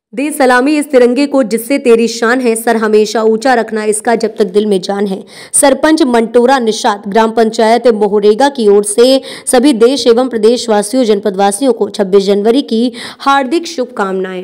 दे सलामी इस तिरंगे को जिससे तेरी शान है, सर हमेशा ऊंचा रखना इसका जब तक दिल में जान है। सरपंच मंटोरा निषाद, ग्राम पंचायत मोहरेगा की ओर से सभी देश एवं प्रदेशवासियों जनपदवासियों को 26 जनवरी की हार्दिक शुभकामनाएं।